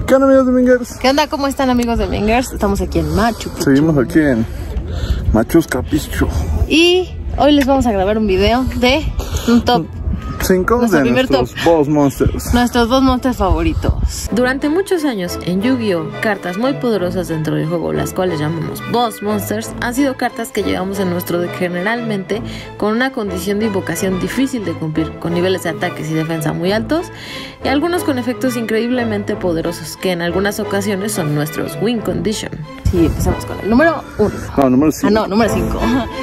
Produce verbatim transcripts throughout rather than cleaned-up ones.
¿Qué onda, amigos de Mingers? ¿Qué onda? ¿Cómo están, amigos de Mingers? Estamos aquí en Machu Picchu. Seguimos aquí en Machu Picchu. Y hoy les vamos a grabar un video de un top cinco de nuestros top. Boss Monsters. Nuestros Boss Monsters favoritos. Durante muchos años en Yu-Gi-Oh! Cartas muy poderosas dentro del juego, las cuales llamamos Boss Monsters, han sido cartas que llevamos en nuestro deck generalmente con una condición de invocación difícil de cumplir, con niveles de ataques y defensa muy altos, y algunos con efectos increíblemente poderosos, que en algunas ocasiones son nuestros Win Condition. Sí, empezamos con el número uno. No, número cinco. Ah, no, número cinco.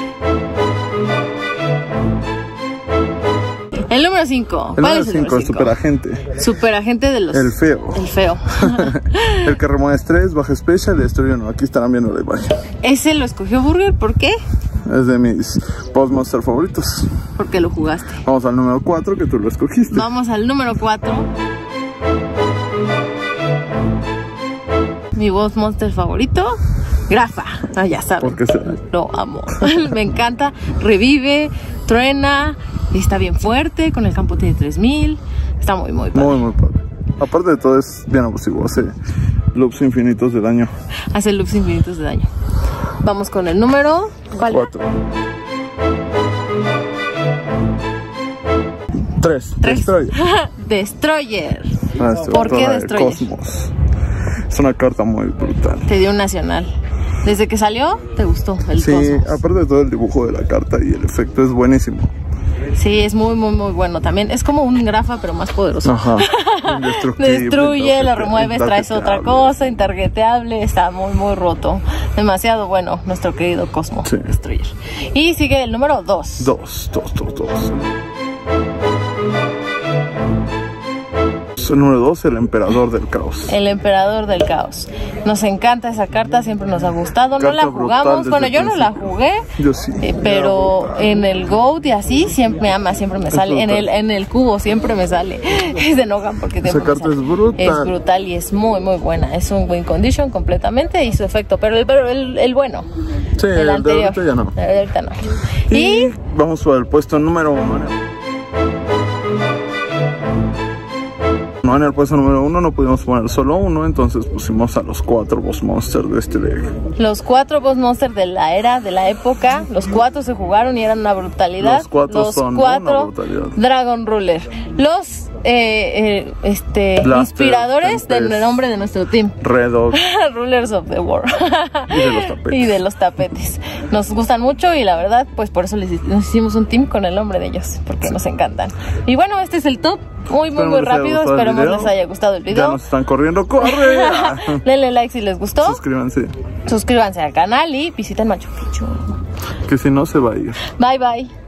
El número cinco. El número cinco, el superagente. Superagente de los... El feo. El feo. El que remueve estrés, baja especial y destruye uno. Aquí estarán viendo la imagen. Ese lo escogió Burger, ¿por qué? Es de mis Boss Monster favoritos. Porque lo jugaste. Vamos al número cuatro, que tú lo escogiste. Vamos al número cuatro. Mi Boss Monster favorito, Grafa. Ah, ya saben. ¿Por qué será? Lo amo. Me encanta. Revive, truena, está bien fuerte. Con el campo tiene tres mil. Está muy, muy padre. Muy, muy padre. Aparte de todo, es bien abusivo. Hace loops infinitos de daño. Hace loops infinitos de daño. Vamos con el número cuatro. tres. Destroyer. Destroyer. Ah, ¿Por qué Destroyer? Cosmos. Es una carta muy brutal. Te dio un nacional. Desde que salió, te gustó el Sí, Cosmos. aparte de todo, el dibujo de la carta y el efecto es buenísimo. Sí, es muy, muy, muy bueno. También es como un Grafa, pero más poderoso. Ajá. Destruye, lo remueves, traes otra cosa, intargeteable. Está muy, muy roto. Demasiado bueno, nuestro querido Cosmo. Sí. Destruyer. Y sigue el número dos. Dos, dos, dos, dos. El número dos, el emperador del caos. El emperador del caos. Nos encanta esa carta, siempre nos ha gustado. No Carta la jugamos, bueno, yo no la jugué. Yo sí. Eh, pero en el Goat y así siempre me ama, siempre me sale. En el, en el cubo siempre me sale. Se enojan porque esa carta es brutal. Es brutal y es muy, muy buena. Es un win condition completamente y su efecto. Pero el, pero el, el bueno. Sí, el, el anterior. De ahorita ya no. El de ahorita no. Y, y vamos por el puesto número uno. No, en el puesto número uno no pudimos poner solo uno, entonces pusimos a los cuatro Boss Monsters de este deck. Los cuatro Boss Monsters de la era, de la época, los cuatro se jugaron y eran una brutalidad. Los cuatro los son cuatro una brutalidad. Dragon Ruler. Los eh, eh, este, Blaster, inspiradores Tempest, del nombre de nuestro team. Red Dog. Rulers of the War. Y de los tapetes. Y de los tapetes. Nos gustan mucho y la verdad, pues por eso les, nos hicimos un team con el nombre de ellos, porque sí. Nos encantan. Y bueno, este es el top. Muy, muy, muy rápido. Esperemos les haya gustado el video. Ya nos están corriendo. ¡Corre! Denle like si les gustó. Suscríbanse. Suscríbanse al canal y visiten Machu Picchu. Que si no se va a ir. Bye, bye.